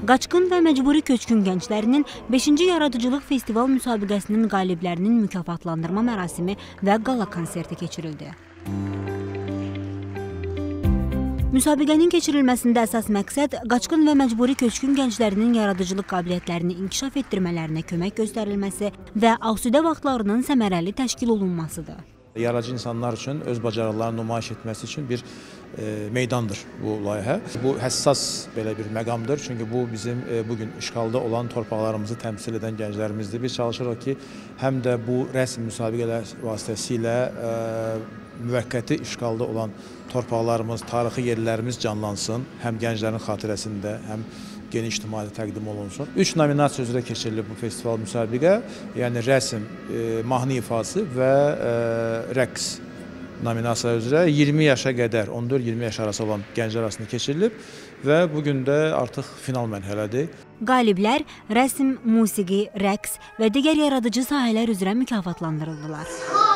Qaçqın və Məcburi Köçkün Gənclərinin 5-ci Yaradıcılıq Festival müsabiqəsinin qaliblərinin mükafatlandırma mərasimi və qala konserti keçirildi. Müsabiqənin keçirilməsində əsas məqsəd qaçqın və məcburi köçkün gənclərinin yaradıcılıq qabiliyyətlərini inkişaf etdirmələrinə kömək göstərilməsi və asudə vaxtlarının səmərəli təşkil olunmasıdır. Yaradıcı insanlar üçün öz bacarıqlarını nümayiş etməsi üçün bir meydandır bu layihə. Bu həssas belə bir məqamdır. Çünki bu bizim bugün işğalda olan torpaqlarımızı təmsil edən gənclərimizdir. Biz çalışırıq ki, həm də bu rəsm müsabiqələr vasitəsilə müvəqqəti işğalda olan torpaqlarımız, tarixi yerlərimiz canlansın. Həm gənclərin xatirəsində, həm geniş ictimaiyyətə təqdim olunsun. 3 nominasiya üzrə keçirilib bu festival müsabiqə, yəni rəsm, mahnı ifası və rəqs nominasiya üzrə 20 yaşa qədər, 14-20 yaş arası olan gənclər arasında keçirilib və bugün də artıq final mərhələdir. Qaliblər rəsm, musiqi, rəqs və digər yaradıcı sahələr üzrə mükafatlandırıldılar.